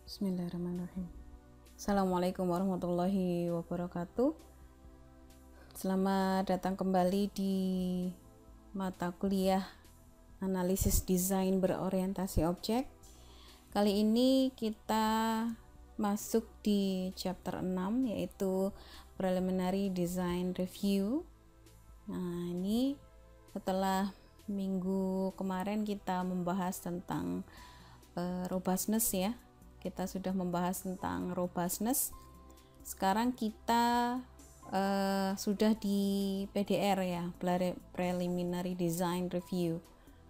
Bismillahirrahmanirrahim. Assalamualaikum warahmatullahi wabarakatuh. Selamat datang kembali di mata kuliah analisis desain berorientasi objek. Kali ini kita masuk di chapter 6, yaitu preliminary design review. Nah, ini setelah minggu kemarin kita membahas tentang robustness ya. Kita sudah membahas tentang robustness. Sekarang kita sudah di PDR ya, preliminary design review.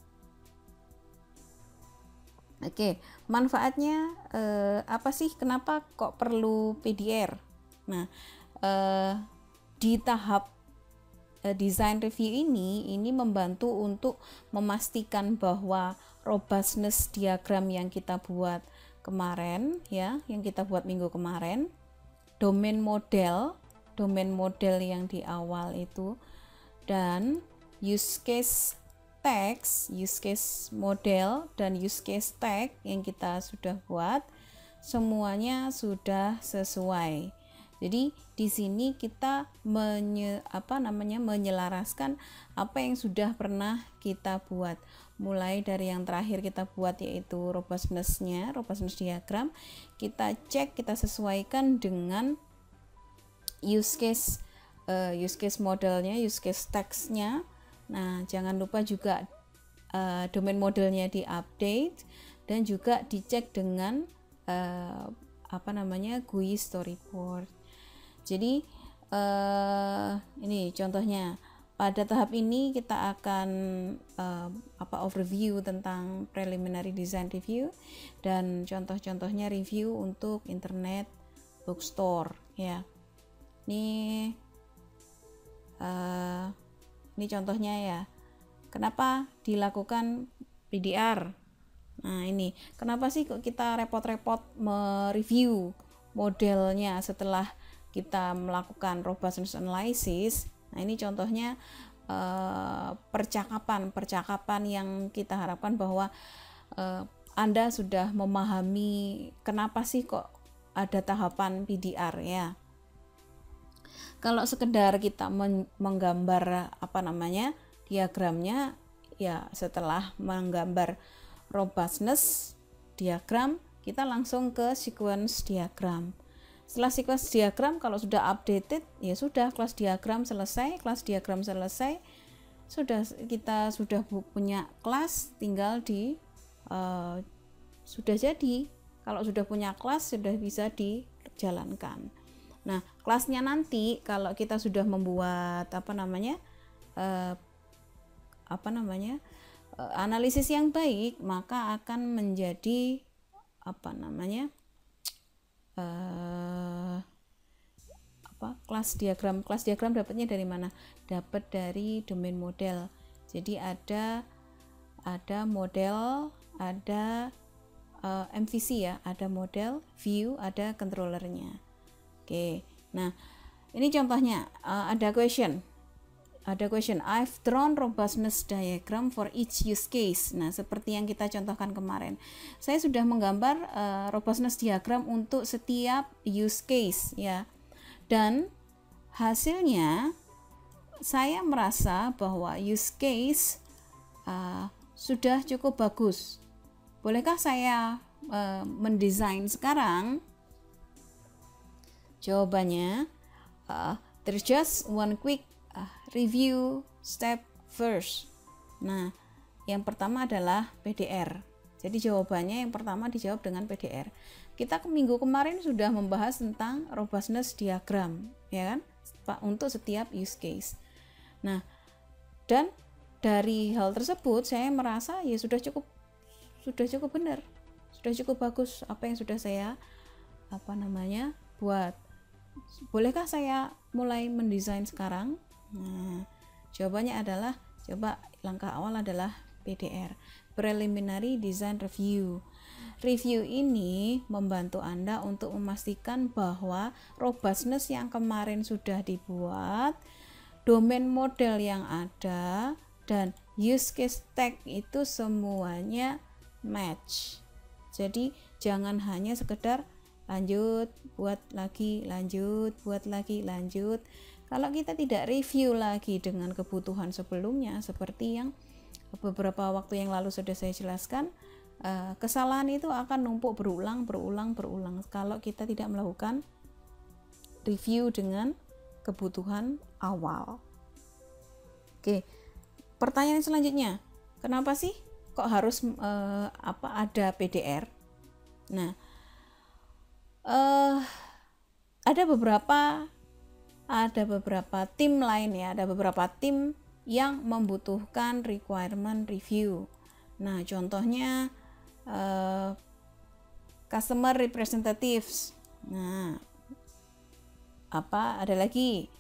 Oke, manfaatnya apa sih? Kenapa kok perlu PDR? Nah, di tahap design review ini membantu untuk memastikan bahwa robustness diagram yang kita buat kemarin ya, yang kita buat minggu kemarin, domain model yang di awal itu, dan use case text, use case model dan use case tag yang kita sudah buat, semuanya sudah sesuai. Jadi di sini kita menyelaraskan apa yang sudah pernah kita buat, mulai dari yang terakhir kita buat yaitu robustness diagram. Kita cek, kita sesuaikan dengan use case modelnya, use case text-nya. Nah, jangan lupa juga domain modelnya di-update dan juga dicek dengan GUI storyboard. Jadi ini contohnya. Pada tahap ini kita akan overview tentang preliminary design review dan contoh-contohnya review untuk internet bookstore ya. Ini contohnya ya. Kenapa dilakukan PDR? Nah, ini kenapa sih kok kita repot-repot mereview modelnya setelah kita melakukan robustness analysis? Nah, ini contohnya percakapan yang kita harapkan bahwa Anda sudah memahami kenapa sih kok ada tahapan PDR ya. Kalau sekedar kita menggambar diagramnya ya, setelah menggambar robustness diagram kita langsung ke sequence diagram. Setelah sequence diagram kalau sudah updated ya sudah, kelas diagram selesai, kita sudah punya kelas, tinggal sudah jadi. Kalau sudah punya kelas sudah bisa dijalankan. Nah, kelasnya nanti kalau kita sudah membuat analisis yang baik, maka akan menjadi kelas diagram dapatnya dari mana? Dapat dari domain model. Jadi ada model, ada MVC ya, ada model, view, ada controllernya. Oke, nah ini contohnya. Ada question. I've drawn robustness diagram for each use case. Nah, seperti yang kita contohkan kemarin, saya sudah menggambar robustness diagram untuk setiap use case ya. Dan hasilnya saya merasa bahwa use case sudah cukup bagus. Bolehkah saya mendesain sekarang? Jawabannya, there's just one quick review step first. Nah, yang pertama adalah PDR. Jadi jawabannya yang pertama dijawab dengan PDR. Kita minggu kemarin sudah membahas tentang robustness diagram, ya kan? Untuk setiap use case. Nah, dan dari hal tersebut saya merasa ya sudah cukup benar. Sudah cukup bagus apa yang sudah saya buat. Bolehkah saya mulai mendesain sekarang? Nah, jawabannya adalah, langkah awal adalah PDR, preliminary design review. Review ini membantu Anda untuk memastikan bahwa robustness yang kemarin sudah dibuat, domain model yang ada, dan use case tag itu semuanya match. Jadi jangan hanya sekedar lanjut, buat lagi, lanjut, buat lagi, lanjut. Kalau kita tidak review lagi dengan kebutuhan sebelumnya, seperti yang beberapa waktu yang lalu sudah saya jelaskan, kesalahan itu akan numpuk berulang kalau kita tidak melakukan review dengan kebutuhan awal. Oke, pertanyaan selanjutnya, kenapa sih kok harus ada PDR? Nah, ada beberapa tim lain ya, ada beberapa tim yang membutuhkan requirement review. Nah, contohnya customer representatives. Nah, ada lagi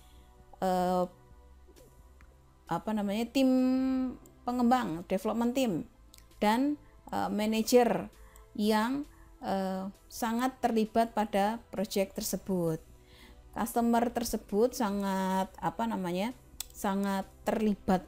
tim pengembang, development team, dan manager yang sangat terlibat pada project tersebut. Customer tersebut sangat terlibat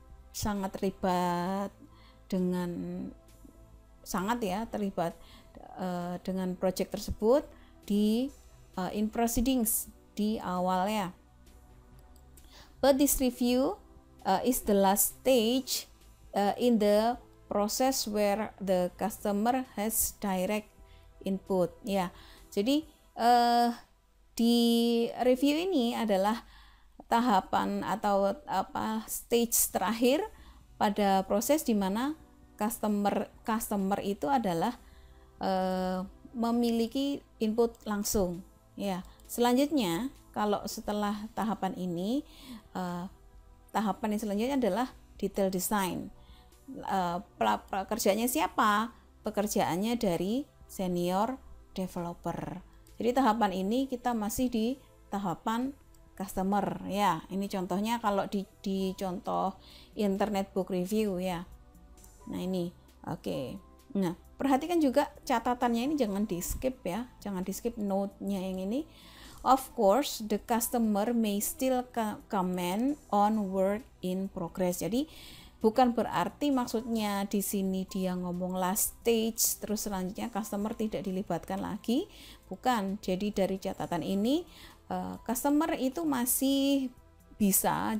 dengan project tersebut di in proceedings di awalnya. But this review is the last stage in the process where the customer has direct input. Ya, jadi di review ini adalah tahapan atau stage terakhir pada proses di mana customer itu adalah memiliki input langsung. Ya, selanjutnya kalau setelah tahapan ini, tahapan yang selanjutnya adalah detail design. Pekerjaannya siapa? Pekerjaannya dari senior developer. Jadi tahapan ini kita masih di tahapan customer ya. Ini contohnya kalau di contoh internet book review ya. Nah ini, oke. Nah, perhatikan juga catatannya ini, jangan di skip ya, jangan di skip note-nya yang ini. Of course, the customer may still comment on work in progress. Jadi bukan berarti maksudnya di sini dia ngomong last stage terus selanjutnya customer tidak dilibatkan lagi, bukan. Jadi dari catatan ini customer itu masih bisa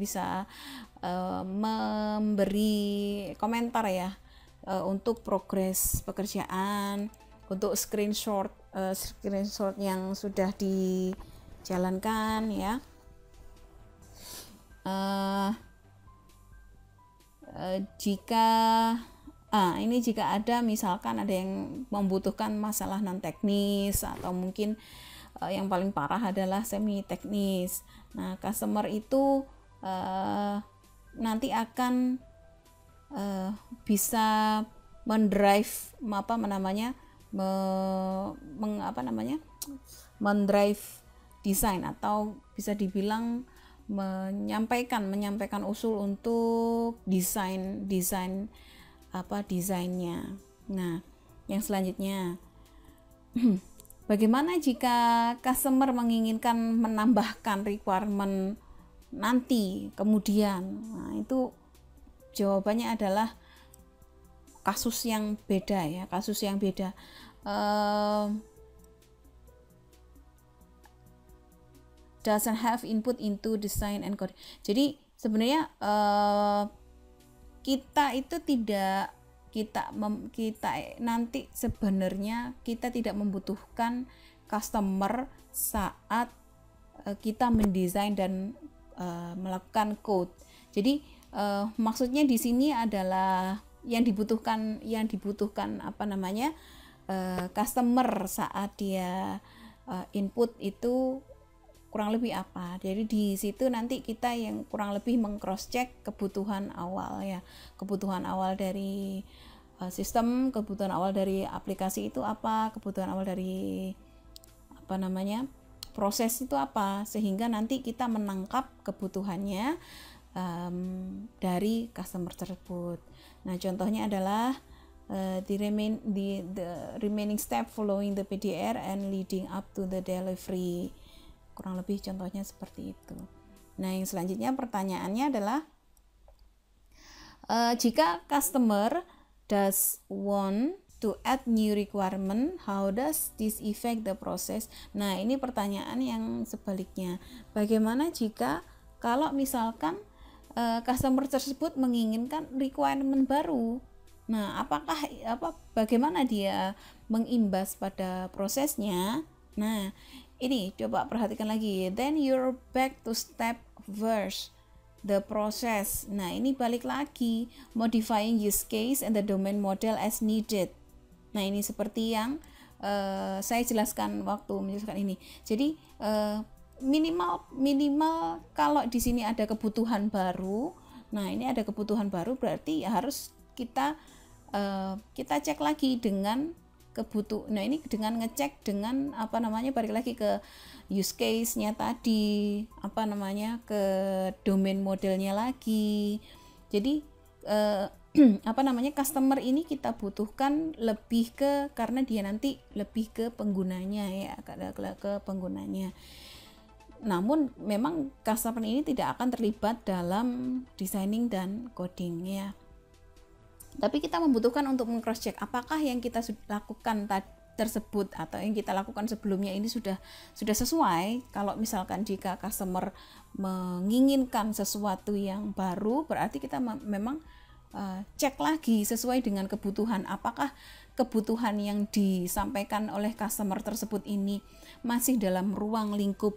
memberi komentar ya untuk progres pekerjaan, untuk screenshot yang sudah dijalankan ya. Jika ada misalkan ada yang membutuhkan masalah non teknis atau mungkin yang paling parah adalah semi teknis. Nah, customer itu nanti akan bisa mendrive mendrive desain, atau bisa dibilang menyampaikan usul untuk desainnya. Nah, yang selanjutnya, bagaimana jika customer menginginkan menambahkan requirement nanti kemudian? Nah, itu jawabannya adalah kasus yang beda ya, doesn't have input into design and code. Jadi sebenarnya kita tidak membutuhkan customer saat kita mendesain dan melakukan code. Jadi maksudnya di sini adalah yang dibutuhkan customer saat dia input itu kurang lebih apa. Jadi di situ nanti kita yang kurang lebih meng-cross check kebutuhan awal ya. Kebutuhan awal dari sistem, kebutuhan awal dari aplikasi itu apa, kebutuhan awal dari proses itu apa, sehingga nanti kita menangkap kebutuhannya dari customer tersebut. Nah, contohnya adalah the remaining step following the PDR and leading up to the delivery. Kurang lebih contohnya seperti itu. Nah, yang selanjutnya pertanyaannya adalah jika customer does want to add new requirement, how does this affect the process? Nah, ini pertanyaan yang sebaliknya. Bagaimana jika kalau misalkan customer tersebut menginginkan requirement baru? Nah, bagaimana dia mengimbas pada prosesnya? Nah, ini coba perhatikan lagi. Then you're back to step first, the process. Nah, ini balik lagi, modifying use case and the domain model as needed. Nah, ini seperti yang saya jelaskan waktu menjelaskan ini. Jadi minimal kalau di sini ada kebutuhan baru. Nah, ini ada kebutuhan baru berarti ya harus kita cek lagi dengan nah, ini dengan ngecek dengan balik lagi ke use case-nya tadi, ke domain modelnya lagi. Jadi customer ini kita butuhkan lebih karena dia nanti lebih ke penggunanya ya, ke penggunanya. Namun memang customer ini tidak akan terlibat dalam designing dan coding ya. Tapi kita membutuhkan untuk meng-cross check apakah yang kita lakukan tersebut atau yang kita lakukan sebelumnya ini sudah sesuai. Kalau misalkan jika customer menginginkan sesuatu yang baru, berarti kita memang cek lagi sesuai dengan kebutuhan, apakah kebutuhan yang disampaikan oleh customer tersebut ini masih dalam ruang lingkup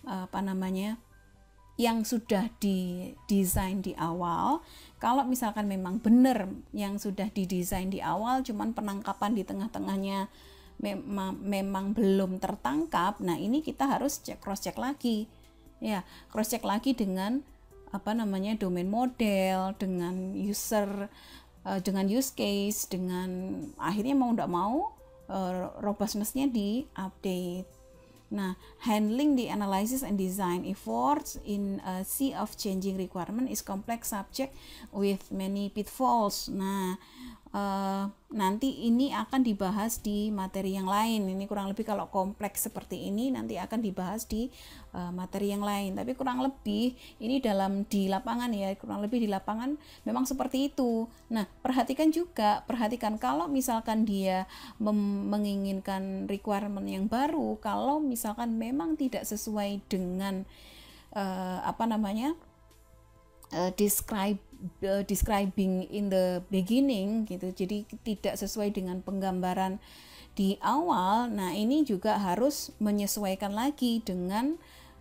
yang sudah didesain di awal. Kalau misalkan memang benar yang sudah didesain di awal, cuman penangkapan di tengah-tengahnya memang belum tertangkap, nah ini kita harus cross check lagi ya, cross check lagi dengan domain model, dengan user, dengan use case, dengan akhirnya mau tidak mau robustness-nya di update. Nah, handling the analysis and design efforts in a sea of changing requirement is complex subject with many pitfalls. Nah, nanti ini akan dibahas di materi yang lain. Ini kurang lebih kalau kompleks seperti ini nanti akan dibahas di materi yang lain. Tapi kurang lebih ini di lapangan ya, kurang lebih di lapangan memang seperti itu. Nah, perhatikan kalau misalkan dia menginginkan requirement yang baru, kalau misalkan memang tidak sesuai dengan describing in the beginning gitu, jadi tidak sesuai dengan penggambaran di awal. Nah, ini juga harus menyesuaikan lagi dengan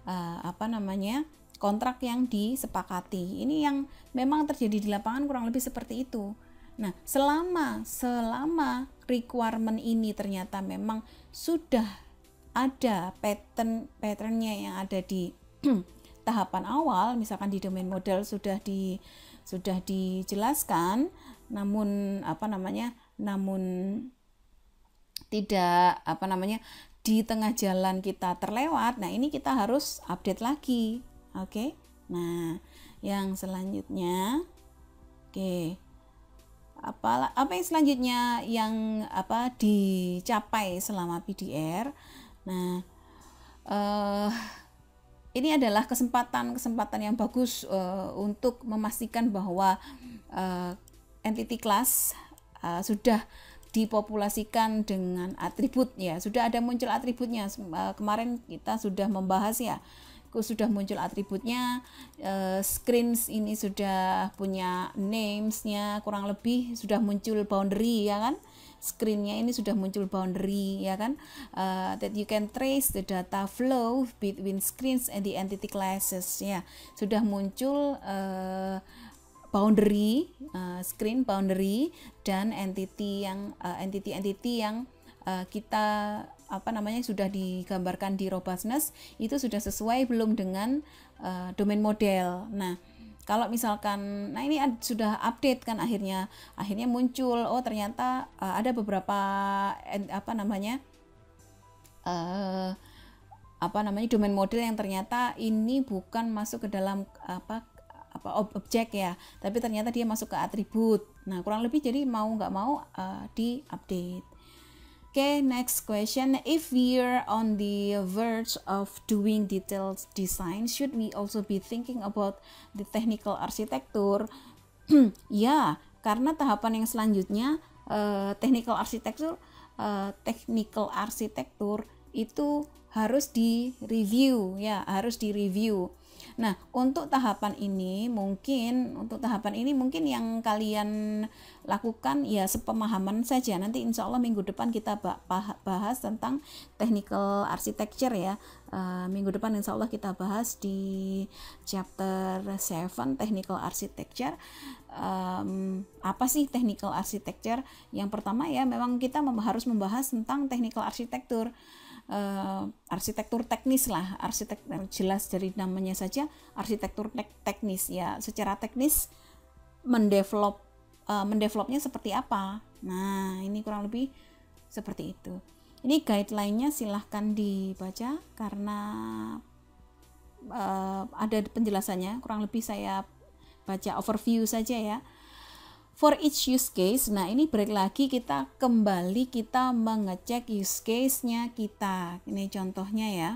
kontrak yang disepakati. Ini yang memang terjadi di lapangan kurang lebih seperti itu. Nah, selama requirement ini ternyata memang sudah ada patternnya yang ada di tahapan awal, misalkan di domain model sudah dijelaskan, namun tidak di tengah jalan kita terlewat. Nah, ini kita harus update lagi. Oke. Nah, yang selanjutnya apa yang selanjutnya yang dicapai selama PDR. Nah, ini adalah kesempatan yang bagus untuk memastikan bahwa entity class sudah dipopulasikan dengan atribut ya, sudah ada muncul atributnya. Kemarin kita sudah membahas ya, sudah muncul atributnya, screens ini sudah punya names-nya, kurang lebih sudah muncul boundary ya kan, screen-nya ini sudah muncul boundary ya kan, that you can trace the data flow between screens and the entity classes ya, sudah muncul boundary, screen boundary dan entity yang kita sudah digambarkan di robustness itu sudah sesuai belum dengan domain model. Nah, kalau misalkan ini sudah update kan, akhirnya muncul ternyata ada beberapa domain model yang ternyata ini bukan masuk ke dalam objek ya, tapi ternyata dia masuk ke atribut. Nah, kurang lebih jadi mau nggak mau di update. Okay, next question. If we're on the verge of doing detailed design, should we also be thinking about the technical architecture? Ya, karena tahapan yang selanjutnya technical arsitektur itu harus di-review ya, harus di-review. Nah, untuk tahapan ini mungkin yang kalian lakukan ya sepemahaman saja. Nanti insya Allah minggu depan kita bahas tentang technical architecture ya. Minggu depan insya Allah kita bahas di chapter 7 technical architecture. Apa sih technical architecture? Yang pertama ya memang kita harus membahas tentang technical architecture. Arsitektur teknis lah, arsitektur jelas dari namanya saja arsitektur teknis ya, secara teknis mendevelopnya seperti apa. Nah ini kurang lebih seperti itu. Ini guideline-nya silahkan dibaca karena ada penjelasannya, kurang lebih saya baca overview saja ya. For each use case, nah ini balik lagi kita mengecek use case-nya kita. Ini contohnya ya.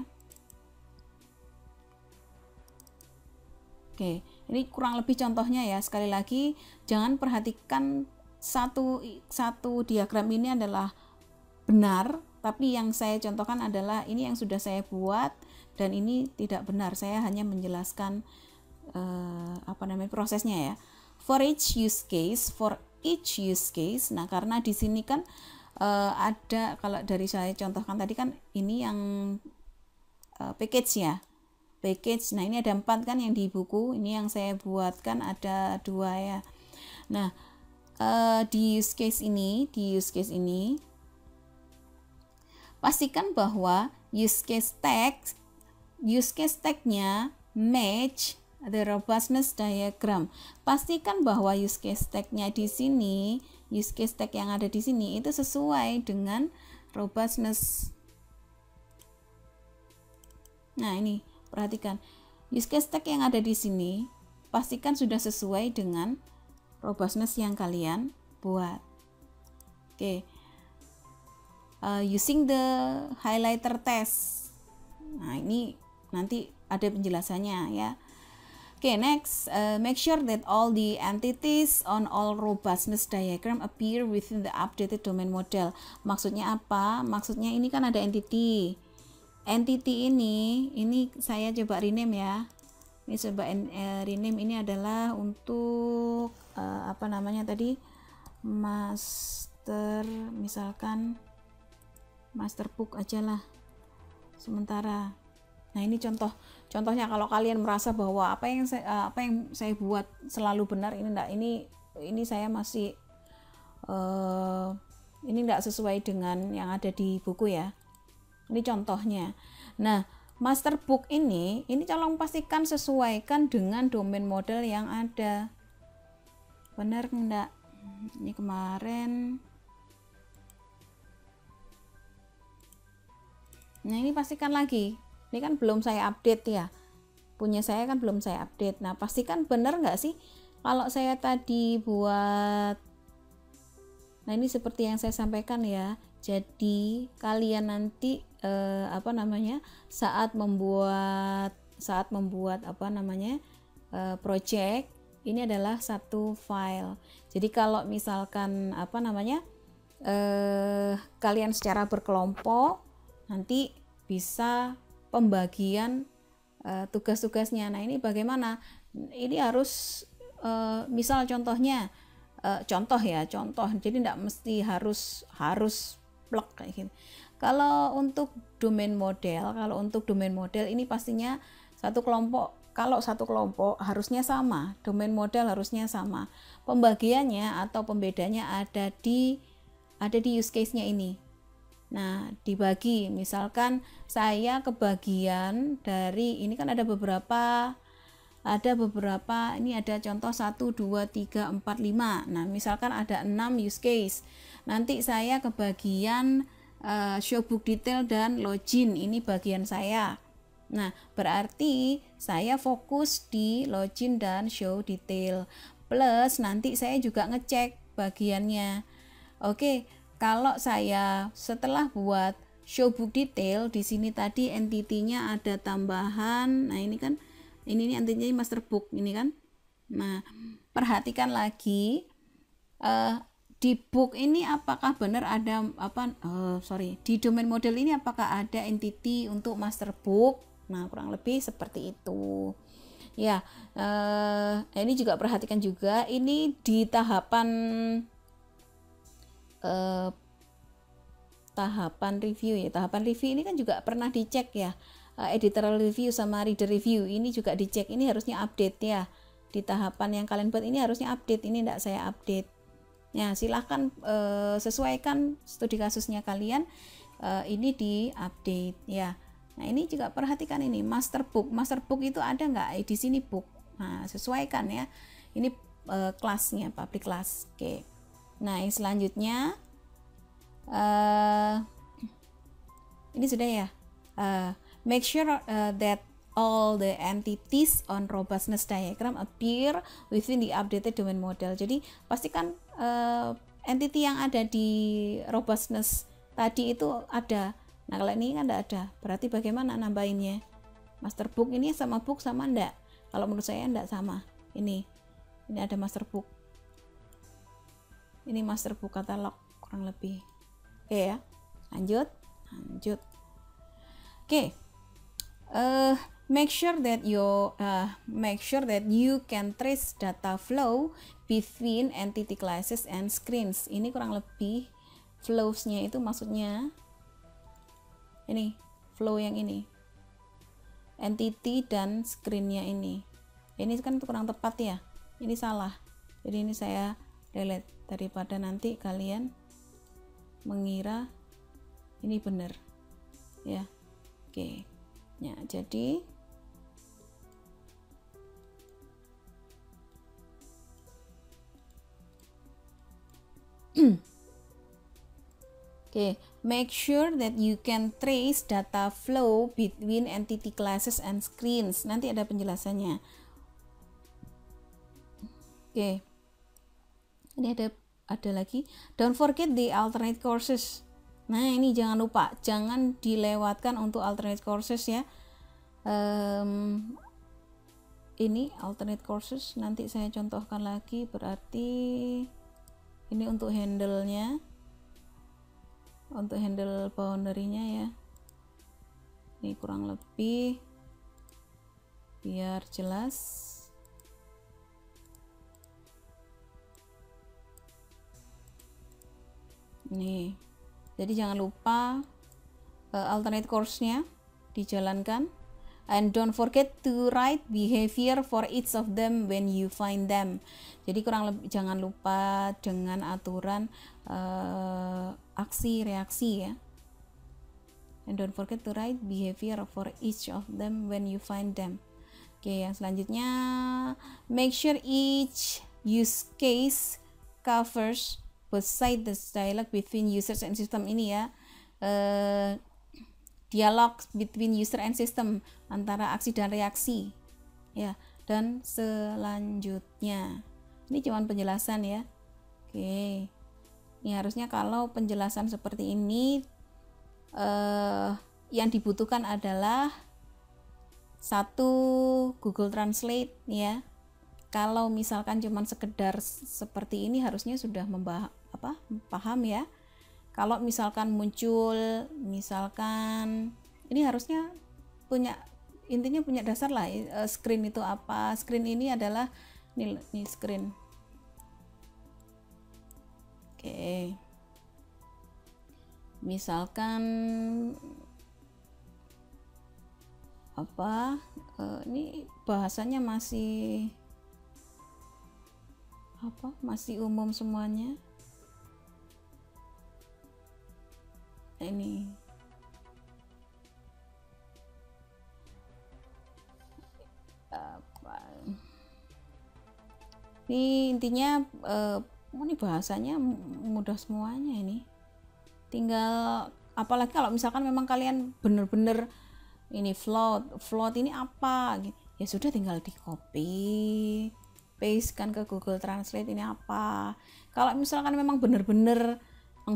Oke, ini kurang lebih contohnya ya. Sekali lagi, jangan perhatikan satu diagram ini adalah benar, tapi yang saya contohkan adalah ini yang sudah saya buat dan ini tidak benar. Saya hanya menjelaskan prosesnya ya. For each use case, nah karena di sini kan ada, kalau dari saya contohkan tadi kan ini yang package ya, package. Nah ini ada 4 kan yang di buku, ini yang saya buatkan ada 2 ya. Nah di use case ini pastikan bahwa use case tag-nya match the robustness diagram. Pastikan bahwa use case tag-nya di sini, use case tag yang ada di sini itu sesuai dengan robustness. Nah, ini perhatikan. Use case tag yang ada di sini pastikan sudah sesuai dengan robustness yang kalian buat. Oke. Using the highlighter test. Nah, ini nanti ada penjelasannya ya. Okay, next, make sure that all the entities on all robustness diagram appear within the updated domain model. Maksudnya apa? Maksudnya ini kan ada entity. Entity ini saya coba rename ya. Ini coba rename, ini adalah untuk master, misalkan master book aja lah sementara. Nah ini contohnya kalau kalian merasa bahwa apa yang saya buat selalu benar, ini enggak, ini saya masih ini enggak sesuai dengan yang ada di buku ya. Ini contohnya. Nah master book ini tolong pastikan sesuaikan dengan domain model yang ada. Benar enggak? Ini kemarin. Nah ini pastikan lagi. Ini kan belum saya update ya, punya saya kan belum saya update. Nah pastikan benar nggak sih kalau saya tadi buat. Nah ini seperti yang saya sampaikan ya, jadi kalian nanti saat membuat project ini adalah satu file. Jadi kalau misalkan kalian secara berkelompok nanti bisa pembagian tugas-tugasnya. Nah ini bagaimana? Ini harus misal contohnya contoh. Jadi tidak mesti harus plek kayak gitu. Kalau untuk domain model ini pastinya satu kelompok. Kalau satu kelompok harusnya sama, domain model harusnya sama. Pembagiannya atau pembedanya ada di use case-nya ini. Nah, dibagi, misalkan saya kebagian dari, ini kan ada beberapa, ini ada contoh 1, 2, 3, 4, 5. Nah, misalkan ada 6 use case. Nanti saya kebagian show book detail dan login, ini bagian saya. Nah, berarti saya fokus di login dan show detail. Plus, nanti saya juga ngecek bagiannya. Oke. Kalau saya setelah buat show book detail, di sini tadi entity-nya ada tambahan. Nah, ini kan ini entity-nya master book ini kan. Nah, perhatikan lagi di book ini apakah benar ada di domain model ini apakah ada entity untuk master book. Nah, kurang lebih seperti itu ya. Ini juga perhatikan juga, ini di tahapan review ya. Tahapan review ini kan juga pernah dicek ya, editorial review sama reader review ini juga dicek, ini harusnya update ya. Di tahapan yang kalian buat ini harusnya update, ini tidak saya update ya. Silahkan sesuaikan studi kasusnya kalian, ini di update ya. Nah, ini juga perhatikan ini master book itu ada nggak di sini book. Nah, sesuaikan ya, ini kelasnya public class. Oke. Nah, yang selanjutnya ini sudah ya, make sure that all the entities on robustness diagram appear within the updated domain model. Jadi pastikan entity yang ada di robustness tadi itu ada. Nah, kalau ini kan tidak ada, berarti bagaimana nambahinnya? Master book ini sama book sama enggak? Kalau menurut saya enggak sama. Ini ada master book, ini master book katalog kurang lebih. Oke ya, lanjut. Oke. Make sure that you can trace data flow between entity classes and screens. Ini kurang lebih flows-nya itu maksudnya ini flow yang ini, entity dan screen-nya ini kan kurang tepat ya, ini salah, jadi ini saya delete daripada nanti kalian mengira ini benar ya. Oke ya, jadi make sure that you can trace data flow between entity classes and screens. Nanti ada penjelasannya. Ini ada lagi. Don't forget the alternate courses. Nah, ini jangan lupa, jangan dilewatkan untuk alternate courses ya. Ini alternate courses nanti saya contohkan lagi, berarti ini untuk handle-nya. Untuk handle boundary-nya ya, ini kurang lebih biar jelas. Nih, jadi jangan lupa alternate course-nya dijalankan, and don't forget to write behavior for each of them when you find them. Jadi kurang lebih jangan lupa dengan aturan aksi reaksi ya, and don't forget to write behavior for each of them when you find them. Oke, yang selanjutnya, make sure each use case covers both sides the dialogue between users and system. Ini ya, dialog between user and system, antara aksi dan reaksi ya. Dan selanjutnya ini cuma penjelasan ya. Oke, ini harusnya kalau penjelasan seperti ini yang dibutuhkan adalah satu Google Translate ya. Kalau misalkan cuman sekedar seperti ini harusnya sudah paham ya. Kalau misalkan muncul, misalkan ini harusnya intinya punya dasar lah, screen itu apa. Screen ini adalah ini screen. Oke. Misalkan ini bahasanya masih umum semuanya. Ini intinya ini bahasanya mudah semuanya. Ini tinggal, apalagi kalau misalkan memang kalian bener-bener ini float ini apa gitu, ya sudah tinggal di copy paste kan ke Google Translate ini apa. Kalau misalkan memang bener-bener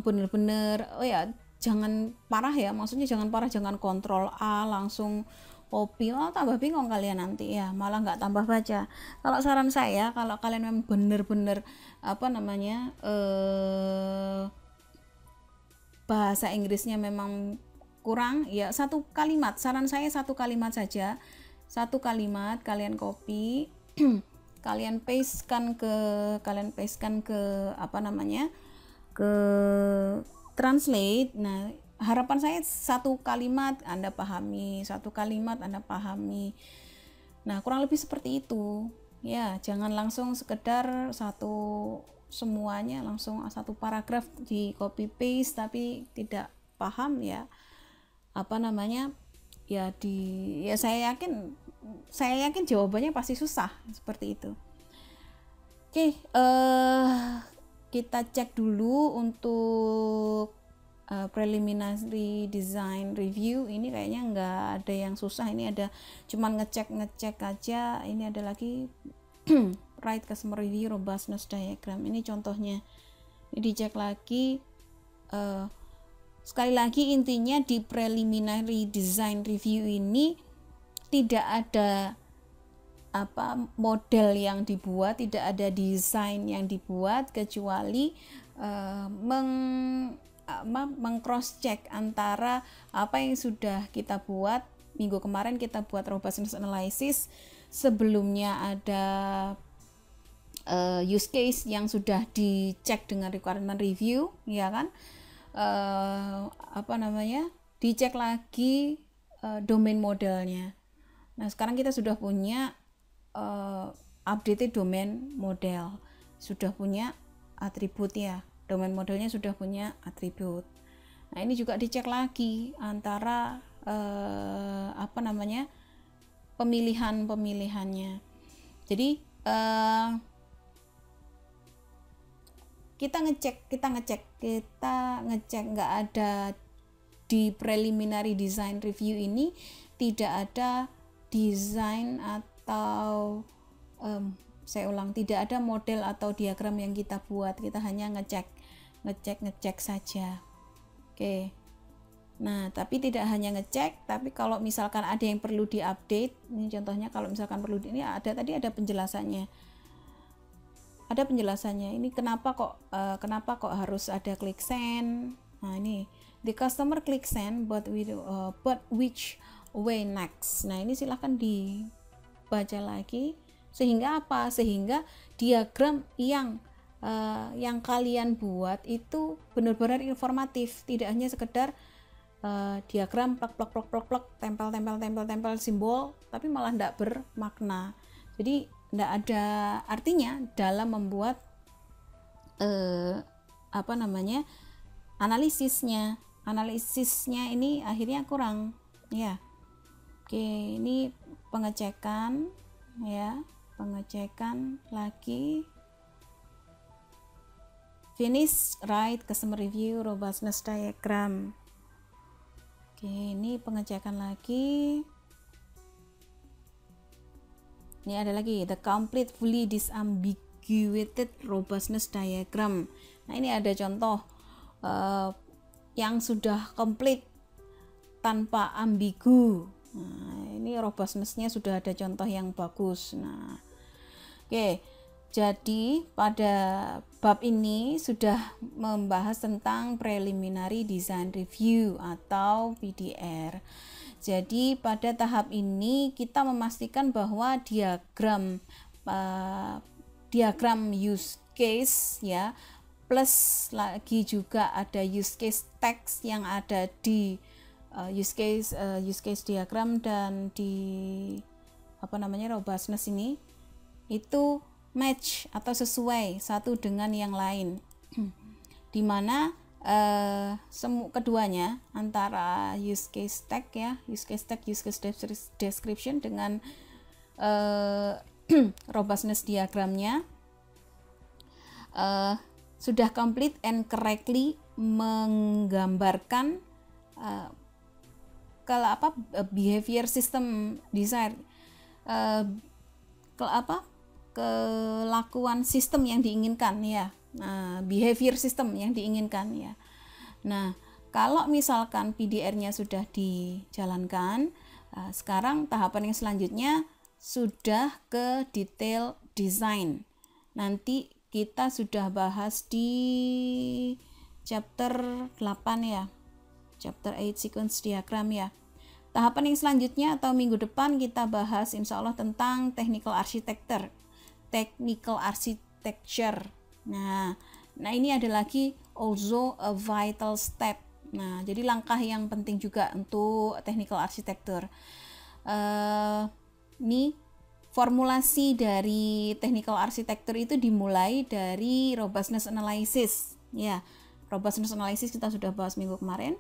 oh ya, jangan parah ya, maksudnya jangan parah, jangan kontrol A langsung copy, tambah bingung kalian nanti ya, malah nggak tambah baca. Kalau saran saya, kalau kalian memang bener-bener bahasa Inggrisnya memang kurang, ya satu kalimat, saran saya satu kalimat saja, satu kalimat kalian copy kalian pastekan ke ke translate. Nah, harapan saya satu kalimat Anda pahami, satu kalimat Anda pahami. Nah, kurang lebih seperti itu ya. Jangan langsung sekedar semuanya langsung satu paragraf di copy paste tapi tidak paham ya, saya yakin jawabannya pasti susah seperti itu. Oke, kita cek dulu untuk preliminary design review. Ini kayaknya nggak ada yang susah, ini ada cuman ngecek aja. Ini ada lagi write customer review robustness diagram, ini contohnya, ini dicek lagi. Sekali lagi intinya di preliminary design review ini tidak ada model yang dibuat, tidak ada desain yang dibuat, kecuali meng-cross check antara apa yang sudah kita buat. Minggu kemarin kita buat robustness analysis, sebelumnya ada use case yang sudah dicek dengan requirement review, ya kan? Dicek lagi domain modelnya. Nah, sekarang kita sudah punya updated domain model, sudah punya atribut ya, domain modelnya sudah punya atribut. Nah, ini juga dicek lagi antara pemilihannya. Jadi kita ngecek nggak ada di preliminary design review ini, tidak ada desain atau tidak ada model atau diagram yang kita buat, kita hanya ngecek saja. Oke. Nah, tapi tidak hanya ngecek, tapi kalau misalkan ada yang perlu diupdate, ini contohnya kalau misalkan perlu, ini tadi ada penjelasannya. Ini kenapa kok harus ada click send. Nah, ini the customer click send but which way next. Nah, ini silahkan dibaca lagi. Sehingga apa? Sehingga diagram yang kalian buat itu benar-benar informatif, tidak hanya sekedar diagram plak tempel simbol, tapi malah tidak bermakna. Jadi tidak ada artinya dalam membuat analisisnya ini akhirnya kurang ya. Oke, ini pengecekan lagi. Finish write customer review robustness diagram. Oke, ini pengecekan lagi. Ini ada lagi the complete fully disambiguated robustness diagram. Nah, ini ada contoh yang sudah komplit tanpa ambigu. Nah, ini robustness-nya sudah ada contoh yang bagus. Nah, oke. Jadi pada bab ini sudah membahas tentang preliminary design review atau PDR. Jadi pada tahap ini kita memastikan bahwa diagram use case ya, plus lagi juga ada use case text yang ada di use case diagram dan di robustness ini itu match atau sesuai satu dengan yang lain, dimana keduanya antara use case tag ya, use case description dengan robustness diagramnya sudah complete and correctly menggambarkan behavior system design, kelakuan sistem yang diinginkan ya. Behavior system yang diinginkan ya. Nah, kalau misalkan PDR-nya sudah dijalankan, Sekarang tahapan yang selanjutnya sudah ke detail design. Nanti kita sudah bahas di chapter 8 ya, chapter 8 sequence diagram ya. Tahapan yang selanjutnya atau minggu depan kita bahas insya Allah tentang technical architecture. Nah ini ada lagi also a vital step. Nah, jadi langkah yang penting juga untuk technical architecture. Ini formulasi dari technical architecture itu dimulai dari robustness analysis. Ya, robustness analysis kita sudah bahas minggu kemarin.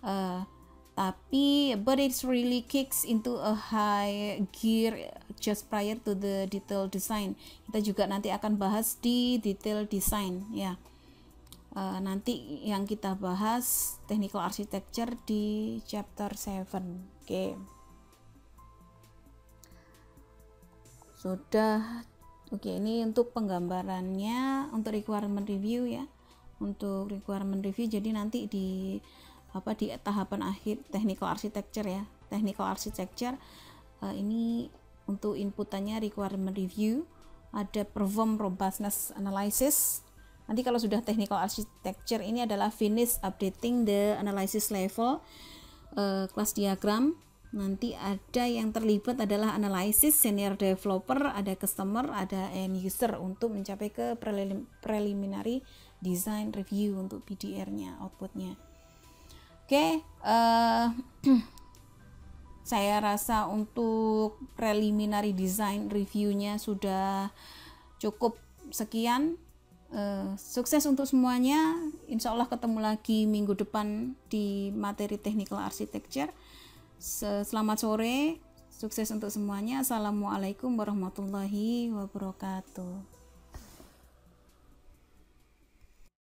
But it really kicks into a high gear just prior to the detail design. Kita juga nanti akan bahas di detail design ya. Nanti yang kita bahas technical architecture di chapter 7. Oke. Sudah. Oke, ini untuk penggambarannya untuk requirement review ya. Untuk requirement review jadi nanti di tahapan akhir technical architecture ya. Technical architecture ini untuk inputannya requirement review, ada perform robustness analysis. Nanti kalau sudah technical architecture ini adalah finish updating the analysis level, class diagram. Nanti ada yang terlibat adalah analysis, senior developer, ada customer, ada end user untuk mencapai ke preliminary design review untuk PDR-nya, outputnya. Oke, saya rasa untuk preliminary design review-nya sudah cukup sekian. Sukses untuk semuanya. Insya Allah ketemu lagi minggu depan di materi technical architecture. Selamat sore, sukses untuk semuanya. Assalamualaikum warahmatullahi wabarakatuh.